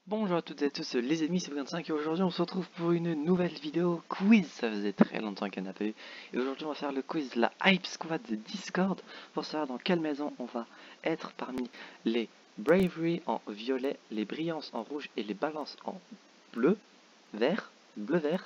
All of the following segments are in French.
Bonjour à toutes et à tous les amis, c'est 25 et aujourd'hui on se retrouve pour une nouvelle vidéo quiz. Ça faisait très longtemps qu'il n'y en a pas eu. Et aujourd'hui on va faire le quiz la Hype Squad de Discord pour savoir dans quelle maison on va être parmi les Bravery en violet, les Brillances en rouge et les Balances en bleu-vert.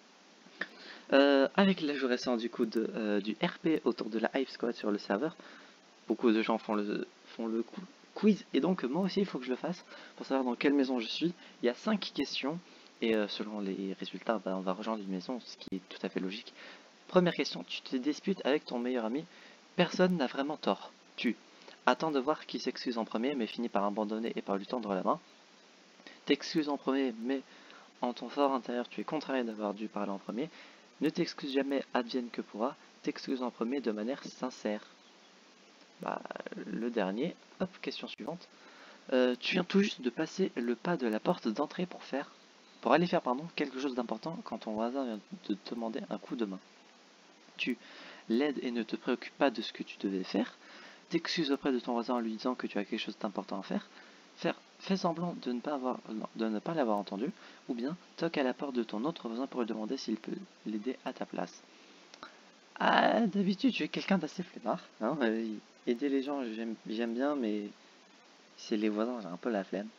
Avec l'ajout récent du coup du RP autour de la Hype Squad sur le serveur. Beaucoup de gens font le quiz et donc moi aussi il faut que je le fasse pour savoir dans quelle maison je suis. Il y a 5 questions et selon les résultats on va rejoindre une maison, ce qui est tout à fait logique. Première question, tu te disputes avec ton meilleur ami, personne n'a vraiment tort. Tu attends de voir qui s'excuse en premier mais finit par abandonner et par lui tendre la main. T'excuses en premier mais en ton fort intérieur tu es contrarié d'avoir dû parler en premier. Ne t'excuse jamais, advienne que pourra. T'excuses en premier de manière sincère. Bah, le dernier. Hop, question suivante. Tu viens tout juste de passer le pas de la porte d'entrée pour aller faire quelque chose d'important quand ton voisin vient de te demander un coup de main. Tu l'aides et ne te préoccupes pas de ce que tu devais faire. T'excuses auprès de ton voisin en lui disant que tu as quelque chose d'important à faire. Fais semblant de ne pas l'avoir entendu, ou bien toque à la porte de ton autre voisin pour lui demander s'il peut l'aider à ta place. Ah, d'habitude, je suis quelqu'un d'assez flemmard. Hein, aider les gens, j'aime bien, mais c'est les voisins, j'ai un peu la flemme.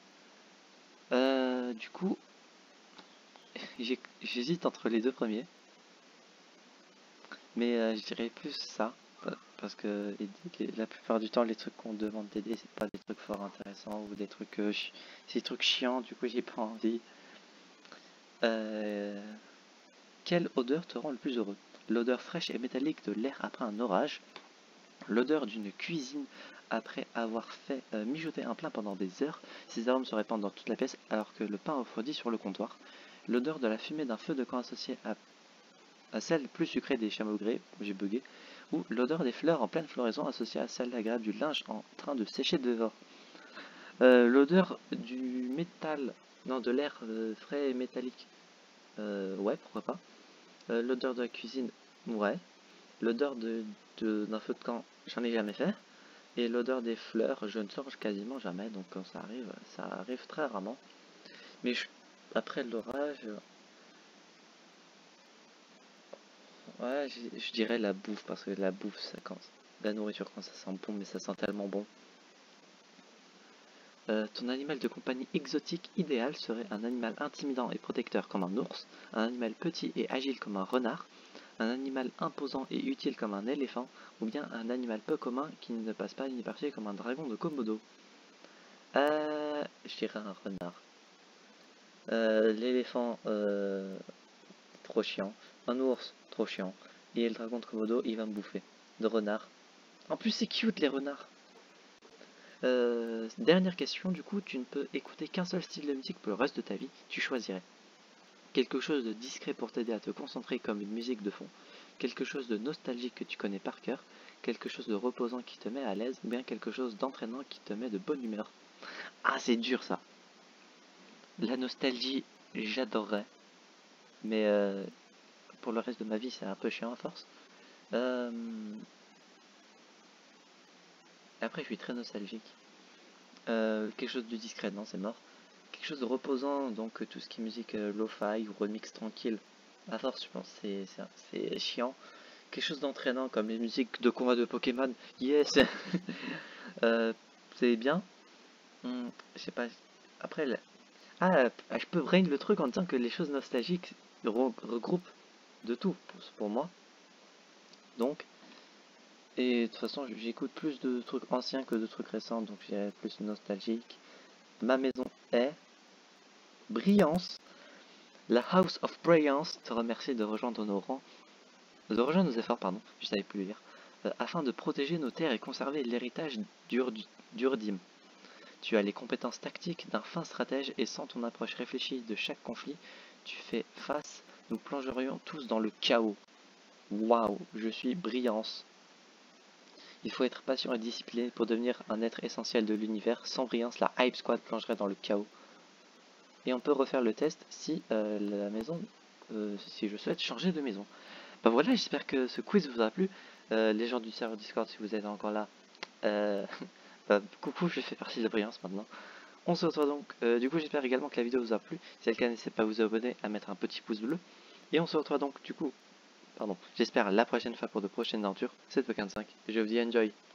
Du coup, j'hésite entre les deux premiers. Mais je dirais plus ça. Parce que la plupart du temps, les trucs qu'on demande d'aider, c'est pas des trucs fort intéressants ou des trucs, c'est des trucs chiants, du coup, j'ai pas envie. Euh, Quelle odeur te rend le plus heureux? L'odeur fraîche et métallique de l'air après un orage, l'odeur d'une cuisine après avoir fait mijoter un plat pendant des heures, ces arômes se répandent dans toute la pièce alors que le pain refroidit sur le comptoir, l'odeur de la fumée d'un feu de camp associée à celle plus sucrée des chameaux gris, j'ai bugué, ou l'odeur des fleurs en pleine floraison associée à celle agréable du linge en train de sécher dehors. L'odeur du métal, non, de l'air frais et métallique, ouais, pourquoi pas. L'odeur de la cuisine, ouais. L'odeur d'un feu de camp, j'en ai jamais fait. Et l'odeur des fleurs, je ne sors quasiment jamais, donc quand ça arrive très rarement. Mais après l'orage, ouais, je dirais la bouffe, parce que la bouffe, la nourriture quand ça sent bon, mais ça sent tellement bon. Ton animal de compagnie exotique idéal serait un animal intimidant et protecteur comme un ours, un animal petit et agile comme un renard, un animal imposant et utile comme un éléphant, ou bien un animal peu commun qui ne passe pas inaperçu comme un dragon de Komodo. Je dirais un renard. L'éléphant, trop chiant. Un ours, trop chiant. Et le dragon de Komodo, il va me bouffer. De renard. En plus, c'est cute les renards. Dernière question, du coup, tu ne peux écouter qu'un seul style de musique pour le reste de ta vie. Tu choisirais quelque chose de discret pour t'aider à te concentrer comme une musique de fond, quelque chose de nostalgique que tu connais par cœur, quelque chose de reposant qui te met à l'aise, ou bien quelque chose d'entraînant qui te met de bonne humeur. Ah, c'est dur ça. La nostalgie, j'adorerais. Mais pour le reste de ma vie, c'est un peu chiant à force. Euh, Après, je suis très nostalgique. Quelque chose de discret, non, c'est mort. Quelque chose de reposant, donc tout ce qui est musique lo-fi ou remix tranquille. À force, je pense, c'est chiant. Quelque chose d'entraînant, comme les musiques de combat de Pokémon. Yes. euh, c'est bien. Je sais pas. Après, je peux brain le truc en disant que les choses nostalgiques regroupent de tout pour moi. Donc, et de toute façon, j'écoute plus de trucs anciens que de trucs récents, donc j'ai plus nostalgique. Ma maison est Brillance. La House of Brillance te remercie de rejoindre nos efforts, pardon, je savais plus lire, afin de protéger nos terres et conserver l'héritage d'Urdim. Tu as les compétences tactiques d'un fin stratège et sans ton approche réfléchie de chaque conflit, tu fais face, nous plongerions tous dans le chaos. Waouh, je suis Brillance. Il faut être patient et discipliné pour devenir un être essentiel de l'univers. Sans Brillance, la Hype Squad plongerait dans le chaos. Et on peut refaire le test si si je souhaite changer de maison. Bah voilà, j'espère que ce quiz vous a plu. Les gens du serveur Discord, si vous êtes encore là, coucou, je fais partie de Brillance maintenant. On se retrouve donc, du coup j'espère également que la vidéo vous a plu. Si c'est le cas, n'hésitez pas à vous abonner, à mettre un petit pouce bleu. Et on se retrouve donc du coup, pardon, j'espère la prochaine fois pour de prochaines aventures. C'est Pokémon 5 et je vous dis enjoy.